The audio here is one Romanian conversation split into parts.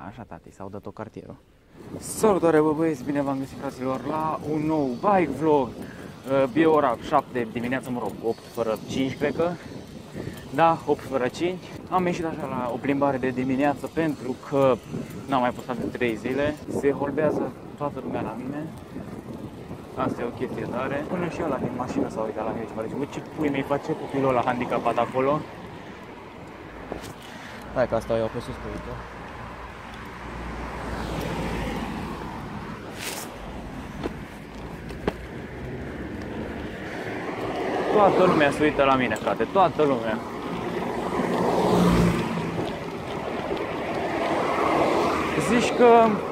Așa, tati, s-au dat-o cartierul. Salutare, bă băieți, bine v-am găsit, fraților, la un nou bike vlog. E ora 7 dimineața, mă rog, 8 fără 5, cred că. Da, 8 fără 5. Am ieșit așa la o plimbare de dimineață pentru că n-am mai postat de 3 zile. Se holbează toată lumea la mine. Asta e o chestie tare. Până și ăla din mașină s-a uitat la mine și mă zice, bă, ce pui mei face copilul ăla handicapat acolo? Hai că asta eu pe sus pe uite. Toată lumea se uită la mine, frate, toată lumea. Zici că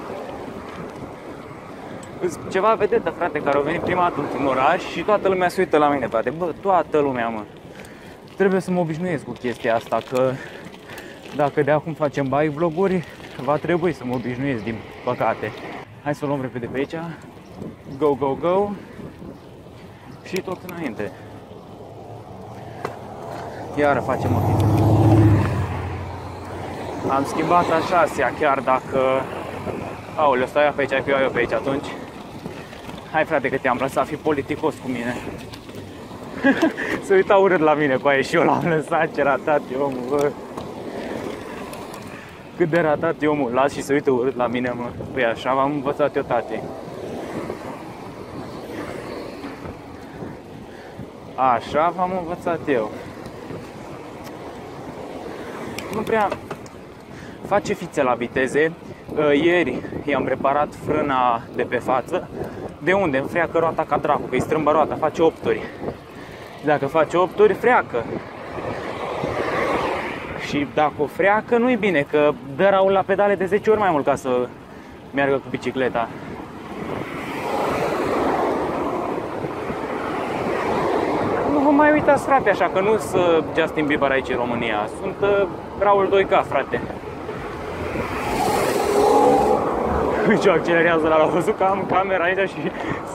ceva vedetă, frate, care au venit prima dată într-un oraș și toată lumea se uită la mine, frate. Bă, toată lumea, mă. Trebuie să mă obișnuiesc cu chestia asta, că dacă de acum facem bike vloguri, va trebui să mă obișnuiesc, din păcate. Hai să o luăm repede pe aici. Go, go, go. Și tot înainte. Iară facem o chestie. Am schimbat a șasea, chiar dacă... Aoleu, stai pe aici, că eu pe aici atunci. Hai, frate, că te-am lăsat, fi politicos cu mine. Se uita urât la mine cu aia și eu l-am lăsat, ce ratat e omul, bă. Cât de ratat e omul, las și se uită urât la mine, mă. Păi așa v-am învățat eu, tati. Așa v-am învățat eu. Nu prea face fițe la viteze. Ieri i-am reparat frâna de pe față. De unde? Îmi freacă roata ca dracu, că îi strâmbă roata, face 8 ori. Dacă face 8 ori, freacă. Și dacă o freacă, nu-i bine, că dă raul la pedale de 10 ori mai mult ca să meargă cu bicicleta. Nu vă mai uitați, frate, așa, că nu sunt Justin Bieber aici în România. Sunt Raul 2K, frate. Ce accelerează la văzut că am camera aici și...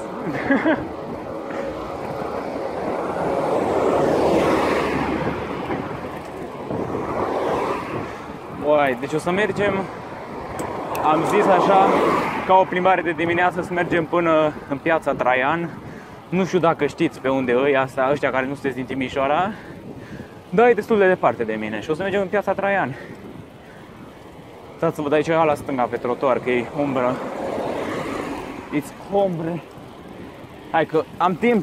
Uai, deci o să mergem, am zis așa, ca o plimbare de dimineață, să mergem până în Piața Traian. Nu știu dacă știți pe unde e asta, ăștia care nu sunteți din Timișoara, dar e destul de departe de mine și o să mergem în Piața Traian. Stați să văd aici la stânga pe trotuar, că e umbră. It's ombre. Hai că am timp.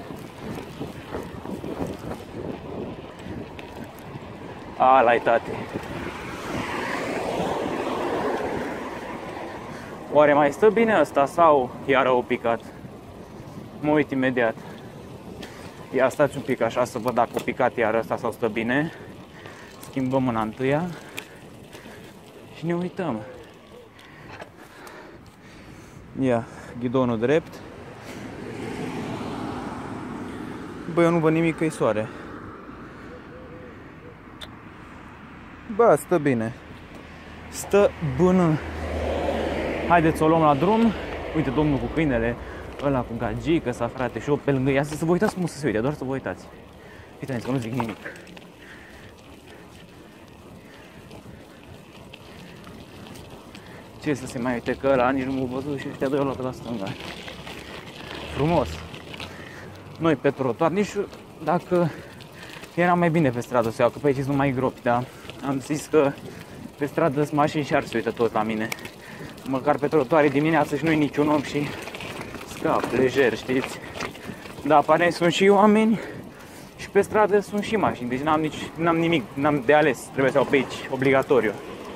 Ala-i, tati. Oare mai stă bine ăsta sau iară o picat? Mă uit imediat. Ia stați un pic așa să văd dacă o picat iară ăsta sau stă bine. Schimbăm mâna întâia. Și ne uităm. Ia, ghidonul drept. Bă, eu nu văd nimic, că-i soare. Bă, stă bine. Stă bună. Haideți să o luăm la drum. Uite, domnul cu câinele, ăla cu gagică sa, frate, și eu pe lângă ea. Să vă uitați cum o să se uite, doar să vă uitați. Uitați că nu zic nimic. Ce să se mai uite, că ăla nici nu m-a văzut și ăștia doi au luat la stânga. Frumos. Noi pe trotuar, nici dacă era mai bine pe stradă să iau, că pe aici sunt numai gropi, dar am zis că pe stradă sunt mașini și ar se uită tot la mine. Măcar pe trotuare dimineață și nu-i niciun om și scap lejer, știți? Dar aparent sunt și oameni și pe stradă sunt și mașini, deci n-am nimic, n-am de ales, trebuie să iau pe aici, obligatoriu.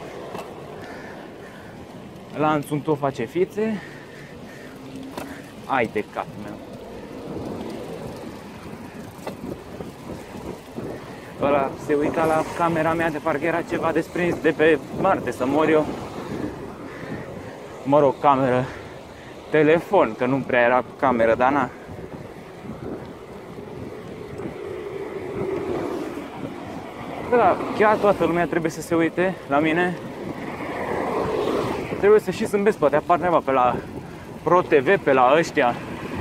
Lanțul tot face fițe. Ai de capul meu. Ăla se uita la camera mea, de parcă era ceva desprins de pe Marte, să mor eu. Mă rog, cameră, telefon, că nu prea era cameră, dar na. Da, chiar toată lumea trebuie să se uite la mine. Trebuie să și zâmbesc, poate apar neva pe la Pro TV, pe la ăștia.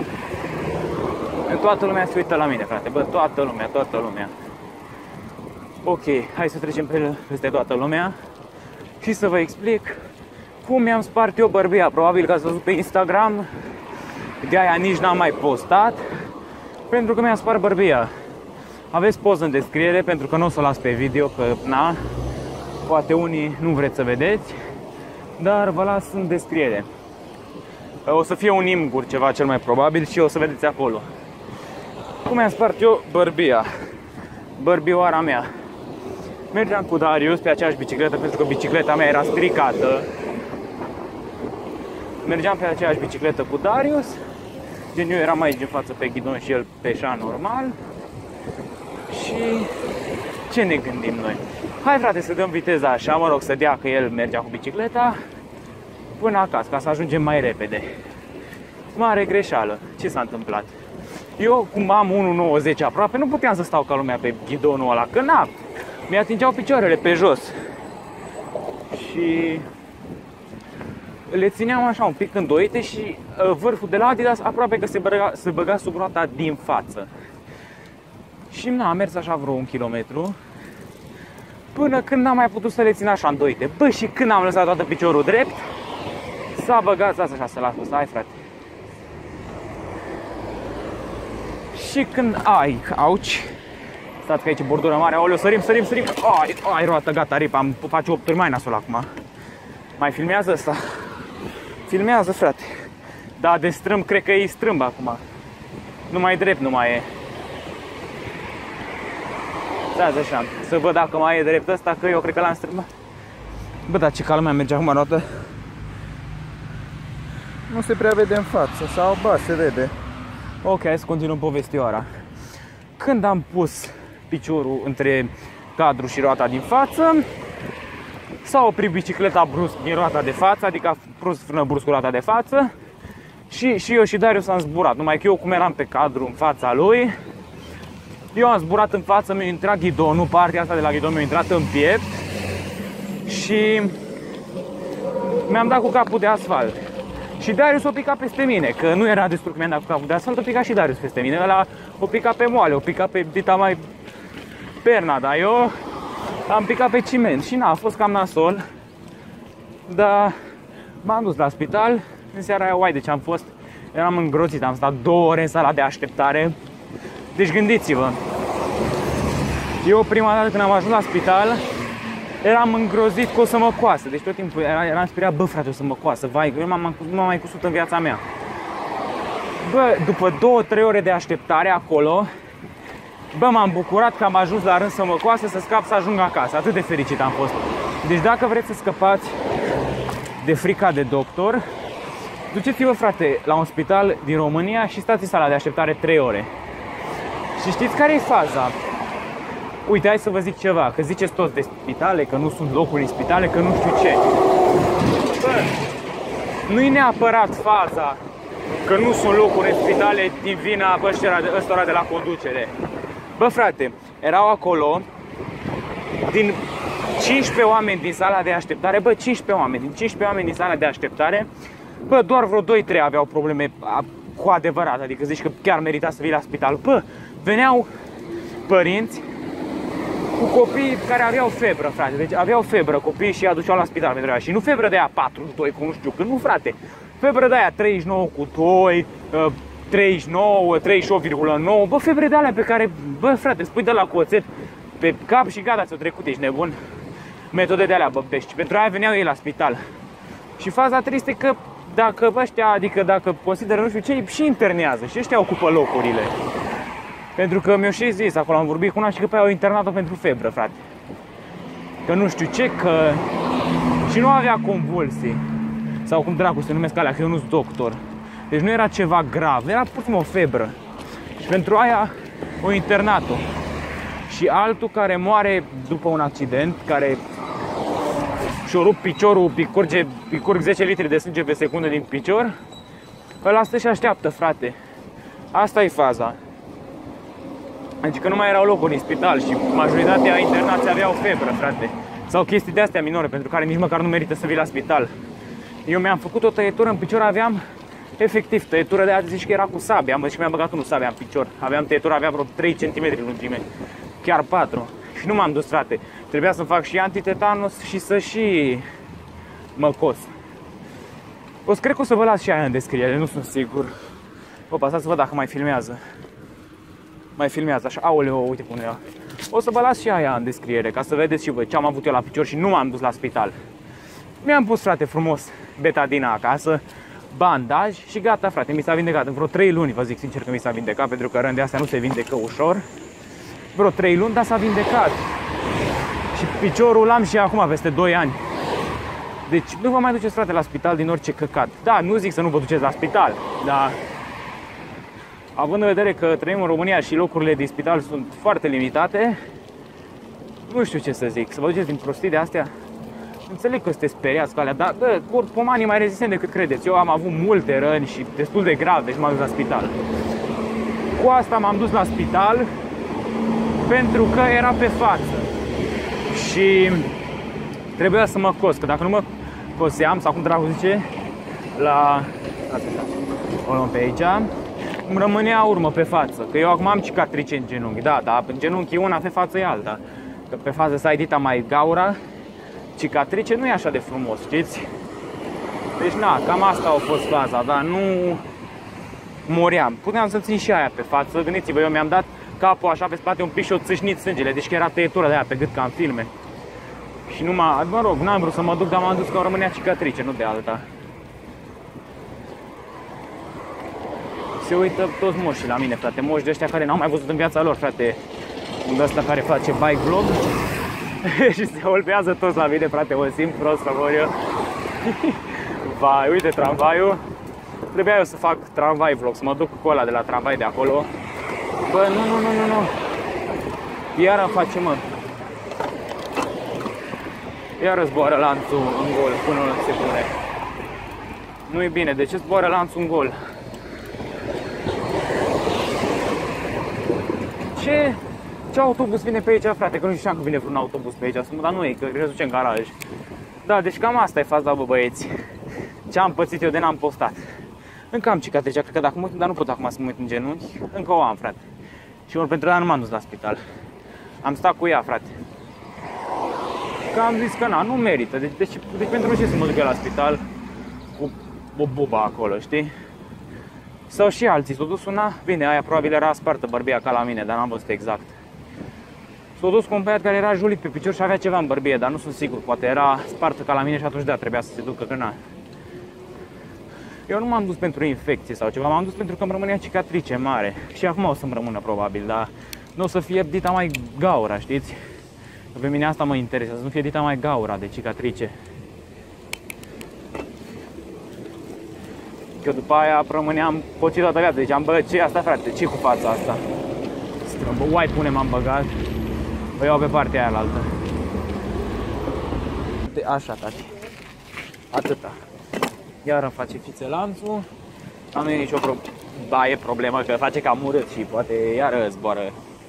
Toată lumea se uită la mine, frate, bă, toată lumea. Ok, hai să trecem peste toată lumea și să vă explic Cum mi-am spart eu bărbia? Probabil că ați văzut pe Instagram. De-aia nici n-am mai postat. Pentru că mi-am spart bărbia. Aveți poză în descriere, pentru că nu o să o las pe video, că na, poate unii nu vreți să vedeți. Dar vă las în descriere. O să fie un imgur ceva cel mai probabil și o să vedeți acolo. Cum mi-am spart eu bărbia? Bărbioara mea. Mergeam cu Darius pe aceeași bicicletă, pentru că bicicleta mea era stricată. Mergeam pe aceeași bicicletă cu Darius. Gen, eu eram aici în față pe ghidon și el peșa normal. Și ce ne gândim noi? Hai frate să dăm viteza așa, mă rog, să dea că el mergea cu bicicleta până acasă, ca să ajungem mai repede. Mare greșeală. Ce s-a întâmplat? Eu, cum am 1,90 aproape, nu puteam să stau ca lumea pe ghidonul ăla, că na, mi-atingeau picioarele pe jos. Și le țineam așa un pic îndoite și vârful de la Adidas aproape că se băga sub roata din față. Și na, am mers așa vreo 1 kilometru până când n-am mai putut să le țin așa îndoite. Bă, și când am lăsat toată piciorul drept, s-a băgat asta așa, să las asta, hai frate. Și când auci, stați că aici e bordură mare, aoleu, sărim, ai roată, gata, rip, am face 8 ori mai nasul acum. Mai filmează ăsta? Filmează, frate. Da, de strâmb, cred că e strâmb acum. Nu mai drept, nu mai e. Stați așa, să văd dacă mai e drept ăsta, că eu cred că l-am strâmbat. Bă, dar ce ca lumea merge acum roată. Nu se prea vede în față, sau ba, se vede. Ok, hai să continuăm povestioara. Când am pus piciorul între cadru și roata din față, s-a oprit bicicleta brusc din roata de față, adică a pus frână brusc cu roata de față. Și eu și Darius am zburat, numai că eu cum eram pe cadru în fața lui, eu am zburat în față, mi-a intrat ghidonul, partea asta de la ghidon mi-a intrat în piept și mi-am dat cu capul de asfalt. Și Darius o pica peste mine, că nu era destul că mi-am dat cu capul de asfalt, o pica și Darius peste mine. Ăla o pica pe moale, o pica pe dita mai perna, dar eu am picat pe ciment și na, a fost cam nasol. Dar m-am dus la spital, în seara aia, uai, deci am fost, eram îngrozit, am stat 2 ore în sala de așteptare. Deci gândiți-vă, eu prima dată când am ajuns la spital, eram îngrozit că o să mă coasă, deci tot timpul eram speriat, bă frate, o să mă coasă, vai, eu nu m-am mai cusut în viața mea. Bă, după 2-3 ore de așteptare acolo, bă, m-am bucurat că am ajuns la rând să mă coasă, să scap, să ajung acasă, atât de fericit am fost. Deci dacă vreți să scăpați de frica de doctor, duceți-vă, frate, la un spital din România și stați în sala de așteptare 3 ore. Și știți care e faza? Uite, hai să vă zic ceva, că ziceți toți de spitale, că nu sunt locuri în spitale, că nu știu ce. Bă, nu-i neapărat faza că nu sunt locuri în spitale din vina ăstora de la conducere. Bă, frate, erau acolo, din 15 oameni din sala de așteptare, bă, 15 oameni, din 15 oameni din sala de așteptare, bă, doar vreo 2-3 aveau probleme cu adevărat, adică zici că chiar merita să vii la spital. Bă, veneau părinți cu copii care aveau febră, frate, deci aveau febră copiii și îi aduceau la spital pentru aia. Și nu febră de aia 42 cu nu știu când, nu, frate, febră de aia 39 cu 2, 39, 38,9, bă, febre de alea pe care, bă, frate, îți pui de la cu oțet pe cap și gata, ți-o trecut, ești nebun. Metode de alea băbești, pentru aia veneau ei la spital. Și faza tristă e că dacă ăștia, adică dacă consideră nu știu ce, și internează și ăștia ocupă locurile. Pentru că mi-o și zis, acolo am vorbit cu una și că pe aia au internat-o pentru febră, frate. Că nu știu ce, că... Și nu avea convulsii. Sau cum dracu se numesc alea, că eu nu-s doctor. Deci nu era ceva grav, era pur și simplu o febră. Și pentru aia o internat-o. Și altul care moare după un accident, care și-o rup piciorul, curg 10 litri de sânge pe secundă din picior, ăla stă și așteaptă, frate. Asta e faza. Adică nu mai erau locuri în spital și majoritatea internații aveau febră, frate. Sau chestii de astea minore, pentru care nici măcar nu merită să vii la spital. Eu mi-am făcut o tăietură în picior, aveam efectiv tăietură de aia, zici că era cu sabie. Am văzut și mi-am băgat unul sabia în picior. Aveam tăietură, avea vreo 3 cm lungime, chiar 4. Și nu m-am dus, frate. Trebuia să fac și antitetanus și să și mă cos. O să cred că o să vă las și aia în descriere, nu sunt sigur. Opa, să văd dacă mai filmează. Mai filmează așa, aoleo, uite cum era. O să vă las și aia în descriere, ca să vedeți și voi ce am avut eu la picior și nu m-am dus la spital. Mi-am pus, frate, frumos betadina acasă, bandaj și gata, frate, mi s-a vindecat. În vreo 3 luni, vă zic sincer că mi s-a vindecat, pentru că răni de astea nu se vindecă ușor. Vreo 3 luni, dar s-a vindecat. Și piciorul l-am și acum, peste 2 ani. Deci nu vă mai duceți, frate, la spital din orice căcat. Da, nu zic să nu vă duceți la spital, dar având în vedere că trăim în România și locurile din spital sunt foarte limitate, nu știu ce să zic, să vă duceți din prostii de astea. Înțeleg că sunteți speriați cu alea, dar bă, pomanii mai rezistent decât credeți. Eu am avut multe răni și destul de grave și m-am dus la spital. Cu asta m-am dus la spital pentru că era pe față. Și trebuia să mă cos, că dacă nu mă coseam, sau cum dracu zice, o luăm pe aici, îmi rămânea urmă pe față. Că eu acum am cicatrice în genunchi, da, dar în genunchi e una, pe față e alta. Că pe față s-a dita mai gaura, cicatrice nu e așa de frumos, știți? Deci na, cam asta a fost faza, dar nu moream. Puteam să țin și aia pe față, gândiți-vă, eu mi-am dat capul așa pe spate un pic și o țâșnit sângele, deci că era tăietură de aia pe gât ca în filme. Și nu mă rog, n-am vrut să mă duc, dar m-am dus că rămânea cicatrice, nu de alta. Se uită toți moșii la mine, frate, moși de ăștia care n-au mai văzut în viața lor, frate. Un ăsta care face bike vlog și se olbează toți la mine, frate, mă simt prost, să mor eu. Vai, uite tramvaiul. Trebuia eu să fac tramvai vlog, să mă duc cu ăla de la tramvai de acolo. Bă, nu. Iară face, mă. Iară zboară lanțul în gol până nu se pune. Nu e bine, de ce zboară lanțul în gol? Ce autobuz vine pe aici, frate? Că nu știam că vine vreun autobuz pe aici, dar nu e, că se duce în garaj. Da, deci cam asta e faza, bă, băieți. Ce am pățit eu de n-am postat. Încă am cicatricea, cred că dacă mă uit, dar nu pot acum să mă uit în genunchi. Încă o am, frate. Și ori pentru ea nu m-am dus la spital. Am stat cu ea, frate. Că am zis că na, nu merită. Deci pentru ce să mă duc eu la spital cu o buba acolo, știi? Sau și alții, s-au dus una, bine, aia probabil era spartă bărbia ca la mine, dar n-am văzut exact. S-au dus cu un băiat care era julit pe picior și avea ceva în bărbie, dar nu sunt sigur, poate era spartă ca la mine și atunci da, trebuia să se ducă, că na. Eu nu m-am dus pentru infecție sau ceva, m-am dus pentru că îmi rămânea cicatrice mare. Și acum o să-mi rămână probabil, dar nu o să fie dita mai gaura, știți? Că pe mine asta mă interesează, să nu fie dita mai gaura de cicatrice. Că după aia rămâneam pocit toată viața, ziceam, bă, ce e asta, frate, ce cu fața asta? Strâmbă, uai, pune m-am băgat, o iau pe partea aia altă. Așa, tati, atâta. Iar îmi face fițe lanțul, nu e nicio problemă, că face cam urât și poate iară zboară.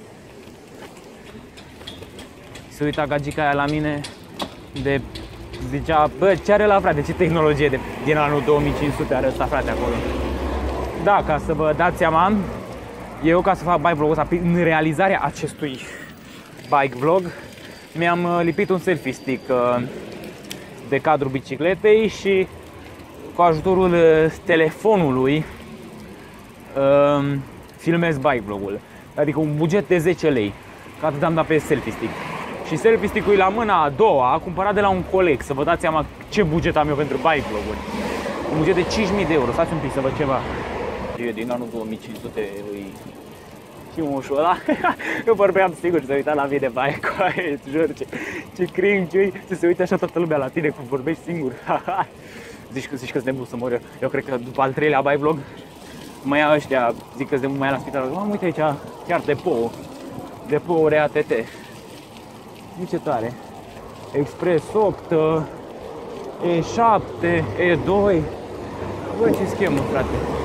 Se uita gagica aia la mine de... Zicea, bă, ce are la, frate, ce tehnologie din anul 2500 are ăsta, frate, acolo. Da, ca să vă dați seama, eu ca să fac bike vlog-ul ăsta, în realizarea acestui bike vlog, mi-am lipit un selfie stick de cadrul bicicletei și cu ajutorul telefonului filmez bike vlog-ul. Adică un buget de 10 lei, că atât am dat pe selfie stick. Și selfie stick-ul e la mâna a doua, cumpărat de la un coleg, să vă dați seama ce buget am eu pentru bike vlog-uri. Un buget de 5.000 de euro, stați un pic să văd ceva. Eu din anul 2500 îi chimușul ăla, eu vorbeam sigur, se uita la mine de bike, îți jur, ce cringe, să se uite așa toată lumea la tine cum vorbești singur. Zici că-s nebun să mor eu. Eu cred că după al 3-lea bike vlog, mă ia ăștia, zic că-s nebun, mă ia la spital, mă, uite aici, chiar depou RATT. Ce tare. Express 8, E7, E2. Bă, ce schemă, frate.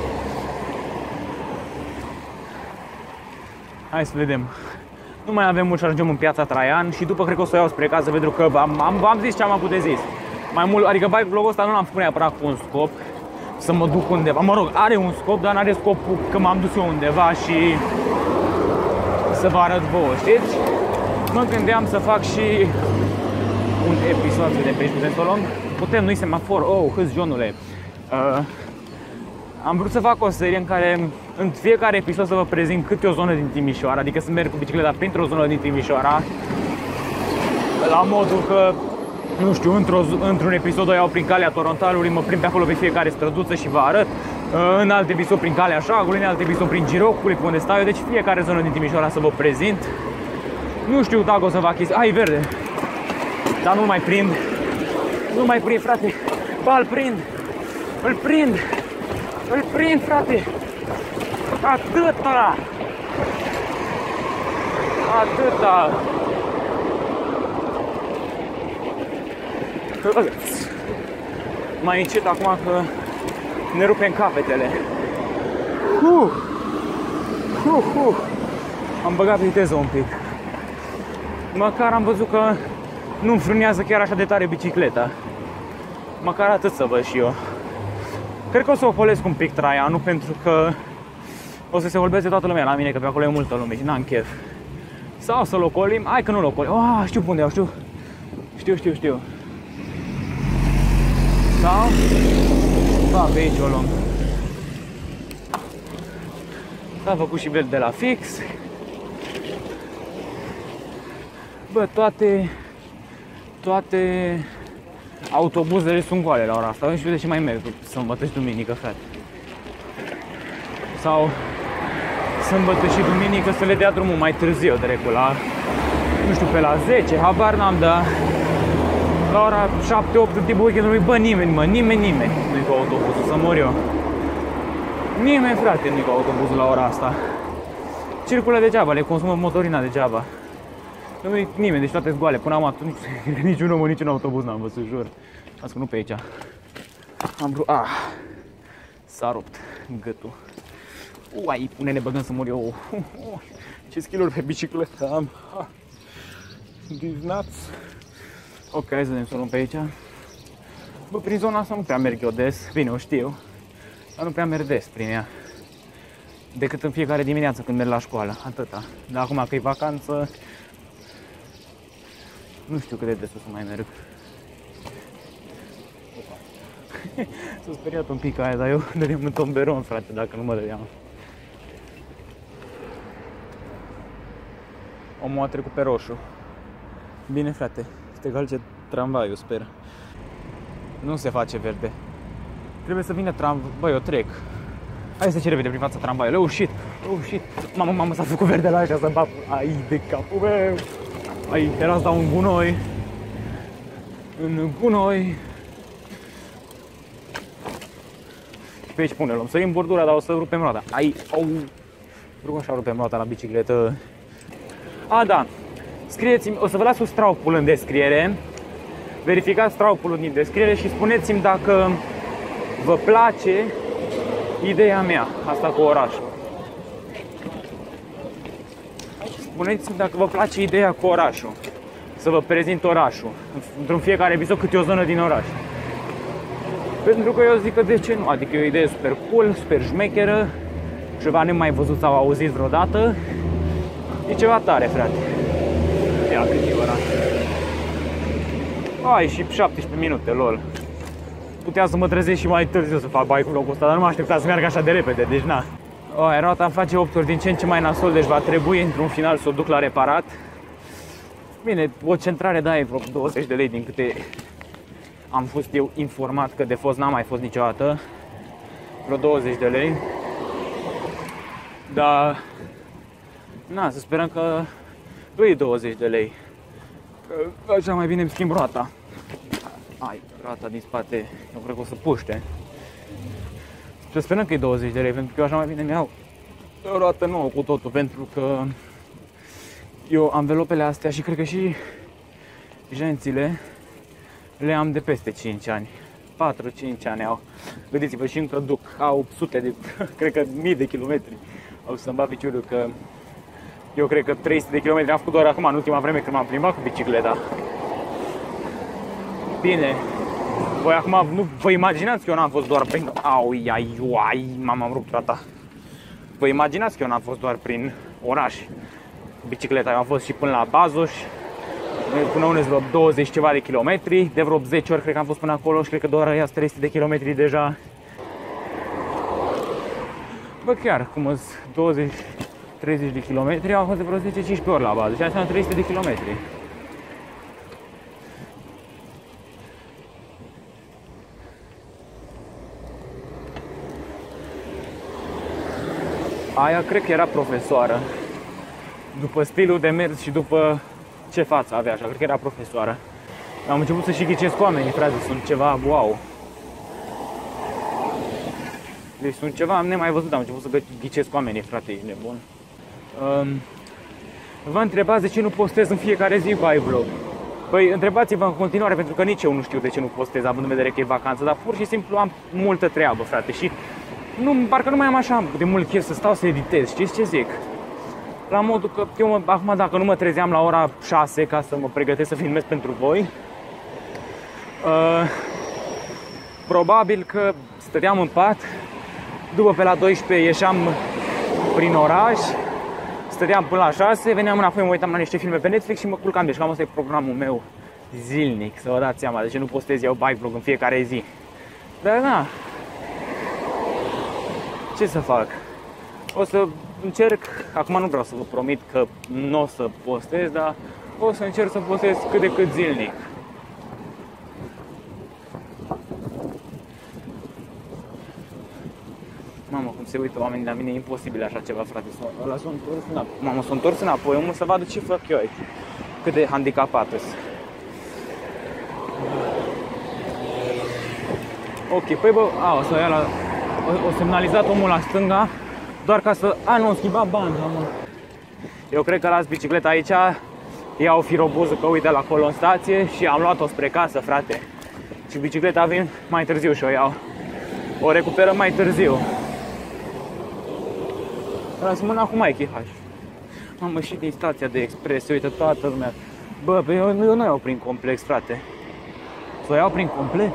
Hai să vedem. Nu mai avem mult și ajungem în Piața Traian și după cred că o să o iau spre casă pentru că am zis ce am avut de zis. Mai mult, adică bike vlog-ul ăsta nu l-am făcut neapărat cu un scop să mă duc undeva. Mă rog, are un scop, dar n-are scopul că m-am dus eu undeva și să vă arăt vouă, știți? Mă gândeam să fac și un episod de pe aici, putem să o luăm? Putem, nu-i semafor, oh, hâți, Johnule. Am vrut să fac o serie în care în fiecare episod să vă prezint câte o zonă din Timișoara, adică să merg cu bicicleta printr-o zonă din Timișoara, la modul că, nu știu, într-un episod o iau prin calea Torontalului, mă prind pe acolo pe fiecare străduță și vă arăt, în alt episod prin calea Șagului, în alt episod prin Girocului, pe unde stau eu, deci fiecare zonă din Timișoara să vă prezint. Nu știu dacă o să fac chestii. Ai, verde! Dar nu mai prind. Nu mai prind, frate. Ba, îl prind. Îl prind. Îl prind, frate. Atâta. Atâta. Mai încet acum că ne rupem capetele. Am băgat viteză un pic. Măcar am văzut că nu înfrânează chiar așa de tare bicicleta. Măcar atât să văd și eu. Cred că o să ocolesc un pic Traianu, pentru că o să se volbeze toată lumea la mine, că pe acolo e multă lume și n-am chef. Sau să-l ocolim. Hai că nu-l ocolim. Știu pe unde iau, știu. Știu. Sau? Ba, pe aici o luăm. S-a făcut și verde de la fix. Bă, toate autobuzele sunt goale la ora asta. Nu știu de ce mai merg sâmbătă și duminică, frate. Sau sâmbătă și duminică să le dea drumul mai târziu, drecu, la, nu știu, pe la 10, habar n-am, dar la ora 7-8 în timpul weekendului, bă, nimeni nu-i cu autobuzul, să mor eu. Nimeni, frate, nu-i cu autobuzul la ora asta. Circulă degeaba, le consumă motorina degeaba. Nu-i nimeni, deci toate goale, până acum niciun om, niciun autobuz n-am văzut, jur. Las că nu pe aici. Am vrut, s-a rupt gâtul. Uai, pune-ne băgăm să mor eu. Ce skill-uri pe bicicletă am. These nuts. Ok, hai să vedem să o luăm pe aici. Bă, prin zona asta nu prea merg eu des, bine, o știu. Dar nu prea merg des prin ea. Decât în fiecare dimineață când merg la școală, atâta. Dar acum că e vacanță, nu știu cât de des o să mai merg. S-a speriat un pic aia, dar eu dădeam în tomberon, frate, dacă nu mă dădeam. Omul a trecut pe roșu. Bine, frate, te calce tramvaiul, sper. Nu se face verde. Trebuie să vină băi, eu trec. Hai să ce repede prin fața tramvaiului. Oh shit. Mamă, s-a făcut verde la așa, să bap. Ai de capul meu. Ai, era să dau un gunoi. În gunoi. Și pe aici pune-l. Sărim bordura, dar o să rupem roata. Ai, Rugă așa rupem roata la bicicletă. Da. Scrieți-mi, o să vă las un straupul în descriere. Verificați straupul din descriere și spuneți-mi dacă vă place ideea mea, asta cu orașul. Spuneți-mi dacă vă place ideea cu orașul. Să vă prezint orașul. Într-un fiecare episod câte o zonă din oraș. Pentru că eu zic că de ce nu? Adică e o idee super cool, super șmecheră. Ceva nemai văzut sau auzit vreodată. E ceva tare, frate. Ia cât e ora. Ai, și 17 minute, lol. Puteam să mă trezesc și mai târziu să fac bike-ul locul ăsta, dar nu mă așteptam să meargă așa de repede, deci na. Roata îmi face 8 ori din ce în ce mai nasol, deci va trebui într-un final să o duc la reparat. Bine, o centrare, da, e vreo 20 de lei din câte am fost eu informat, că de fost n-am mai fost niciodată. Vreo 20 de lei. Dar, na, să sperăm că îi 20 de lei. Că așa mai bine îmi schimb roata. Ai, roata din spate, eu cred că o să puște. Să sperăm că e 20 de lei, pentru că eu așa mai bine mi-au o roată nouă cu totul, pentru că eu anvelopele astea și cred că și jențile le am de peste 5 ani. 4-5 ani au. Gândiți-vă, și încă duc, au sute de, cred că mii de kilometri. Au să-mi bat piciorul că eu cred că 300 de kilometri am făcut doar acum, în ultima vreme, când m-am plimbat cu bicicleta. Bine, voi acum nu vă imaginați că eu n-am fost doar prin... m-am rupt roata. Vă imaginați că eu n-am fost doar prin oraș cu bicicleta, eu am fost și până la Bazoș, până unde vreo 20 ceva de kilometri, de vreo 10 ori cred că am fost până acolo și cred că doar aia 300 de kilometri deja. Bă, chiar, cum sunt 20-30 de kilometri, au fost de vreo 10-15 ori la bază, și înseamnă 300 de kilometri. Aia cred că era profesoară. După stilul de mers și după ce față avea, așa, cred că era profesoară. Am început să și ghicesc oamenii, frate, sunt ceva wow. Deci sunt ceva nemai văzut, am început să ghicesc oamenii, frate, e nebun. Vă întrebați de ce nu postez în fiecare zi bike vlog. Păi întrebați-vă în continuare, pentru că nici eu nu știu de ce nu postez, având în vedere că e vacanță, dar pur și simplu am multă treabă, frate, și parcă nu mai am așa de mult chef să stau să editez, știți ce zic? La modul că eu acum dacă nu mă trezeam la ora 6 ca să mă pregătesc să filmez pentru voi, probabil că stăteam în pat, după pe la 12 ieșeam prin oraș, stăteam până la 6, veneam înapoi, mă uitam la niște filme pe Netflix și mă culcam. Deci cam asta e programul meu zilnic, să vă dați seama de ce nu postez eu bike vlog în fiecare zi. Dar na, ce să fac? O să încerc, acum nu vreau să vă promit că nu o să postez, dar o să încerc să postez cât de cât zilnic. Mamă, cum se uită oamenii la mine, e imposibil așa ceva, frate. Ăla s-a întors înapoi. Mamă, s-a întors înapoi, omul să vadă ce fac eu aici. Cât de handicapat sunt. Ok, păi bă, o semnalizat omul la stânga, doar ca să... nu, am schimbat banda, mă. Eu cred că las bicicleta aici, iau firobuzul, că uite la acolo în stație și am luat-o spre casă, frate. Și bicicleta vin mai târziu și o iau. O recuperăm mai târziu. Las mâna cu Mikey, hai. Am ieșit din stația de expres, uite toată lumea. Bă, eu nu iau prin complex, frate. Să o iau prin complex?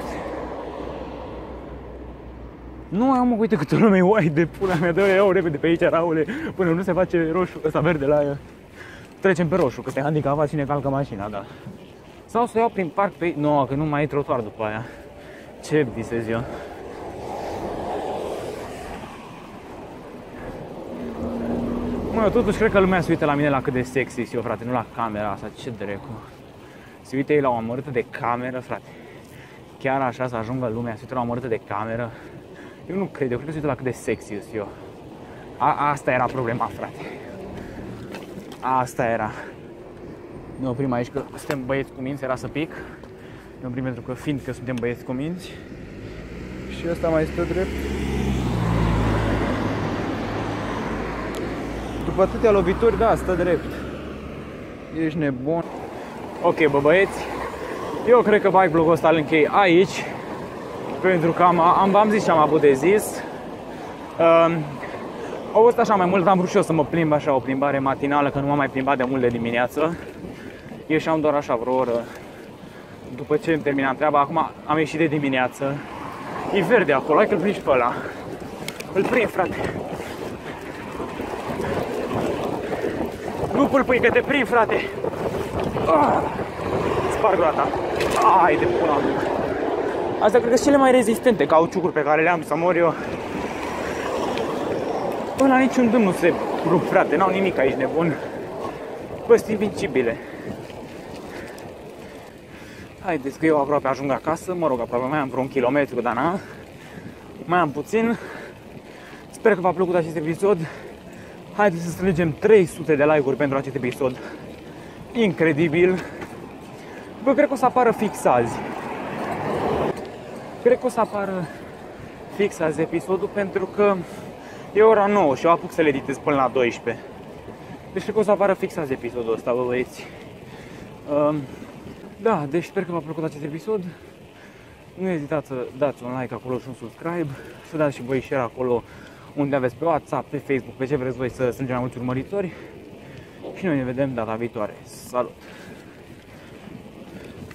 Nu, mă, uite câtă lume e, uai de pula mea, dă-o, iau repede pe aici, Raule, până nu se face roșu, ăsta verde la aia. Trecem pe roșu, că te handicapat și ne calcă mașina, da. Sau să o iau prin parc pe aici, nu, că nu mai e trotuar după aia. Ce visez eu? Mă, eu totuși cred că lumea se uită la mine la cât de sexy sunt eu, frate, nu la camera asta, ce drecu. Se uită ei la o amărâtă de cameră, frate. Chiar așa să ajungă lumea, se uită la o amărâtă de cameră. Eu nu cred, eu cred că se uită la cât de sexy sunt eu. Asta era problema, frate. Asta era. Ne oprim aici că suntem băieți cu minți, era să pic. Ne oprim pentru că fiindcă suntem băieți cu minți. Și ăsta mai stă drept. După atâtea lovituri, da, stă drept. Ești nebun. Ok, bă băieți, eu cred că bike vlogul ăsta îl închei aici. Pentru că am zis ce am avut de zis. Au fost așa mai mult, am vrut și eu să mă plimb așa, o plimbare matinală, că nu m-am mai plimbat de mult de dimineață. Ieșeam doar așa vreo oră după ce îmi terminam treaba. Acum am ieșit de dimineață. E verde acolo, hai că-l prind și pe ăla. Îl prind, frate. Nu pâlpâi, că te prind, frate. Sparg roata. Ai de pula mea. Astea cred că sunt cele mai rezistente cauciucuri pe care le-am să mor eu. Până la niciun dâm nu se rup, frate, n-au nimic aici, nebun. Bă, sunt invincibile. Haideți că eu aproape ajung acasă, mă rog, aproape mai am vreo 1 kilometru, dar na. Mai am puțin. Sper că v-a plăcut acest episod. Haideți să strângem 300 de like-uri pentru acest episod. Incredibil. Bă, cred că o să apară fix azi. Cred că o să apară fix azi episodul pentru că e ora 9 și eu apuc să le editez până la 12. Deci cred că o să apară fix azi episodul ăsta, bă băieți. Da, deci sper că v-a plăcut acest episod. Nu ezitați să dați un like acolo și un subscribe. Să dați și voi share acolo unde aveți, pe WhatsApp, pe Facebook, pe ce vreți voi să strângem mai mulți urmăritori. Și noi ne vedem data viitoare. Salut!